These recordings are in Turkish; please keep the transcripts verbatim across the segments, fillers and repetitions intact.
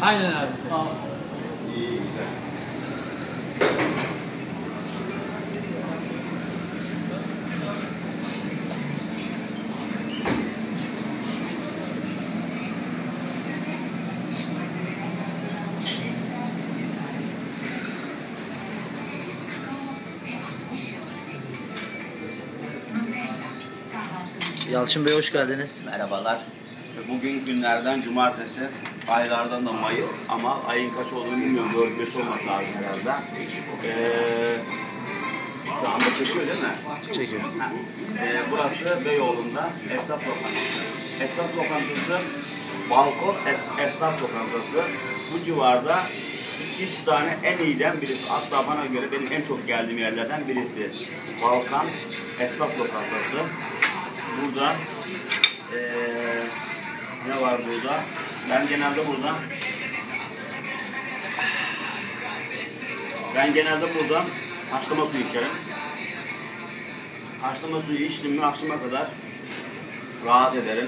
Aynen abi. Tamam. İyi, güzel. Yalçın Bey hoş geldiniz. Merhabalar. Bugün günlerden cumartesi, aylardan da Mayıs ama ayın kaç olduğunu bilmiyorum. dört beş olması lazım herhalde. Ee, şu anda çekiyor değil mi? Çekiyor. Ee, burası Beyoğlu'nda esnaf lokantası. Esnaf lokantası, balkon es esnaf lokantası. Bu civarda iki üç tane en iyiden birisi. Hatta bana göre benim en çok geldiğim yerlerden birisi. Balkan Esnaf Lokantası. Burada ee, ne var burada? Ben genelde burada ben genelde burada haşlama suyu içerim. Haşlama suyu içtim mi akşama kadar rahat ederim.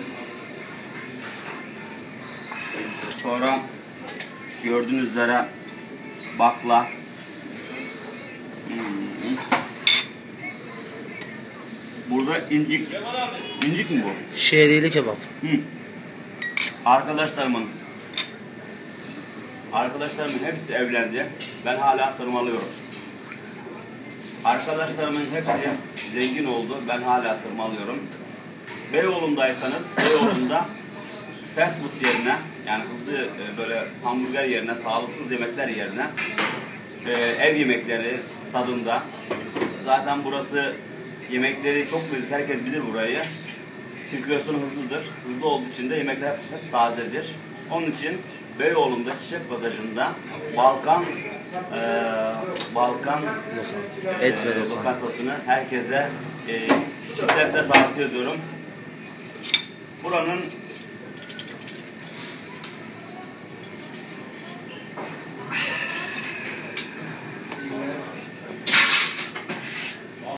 Sonra gördüğünüz üzere bakla. Hmm. Burada incik. İncik mi bu? Şehriyeli kebap. Hı. Arkadaşlarımın Arkadaşlarımın hepsi evlendi. Ben hala tırmalıyorum. Arkadaşlarımın hepsi zengin oldu. Ben hala tırmalıyorum. Beyoğlu'ndaysanız Beyoğlu'nda fast food yerine, yani hızlı böyle hamburger yerine, sağlıksız yemekler yerine ev yemekleri tadında. Zaten burası yemekleri çok leziz. Herkes bilir burayı. Sirkülasyonu hızlıdır. Hızlı olduğu için de yemekler hep tazedir. Onun için Beyoğlu'nda Çiçek Pasajı'nda Balkan e, Balkan Et e, ve lokanta. lokantasını herkese e, şiddetle tavsiye ediyorum. Buranın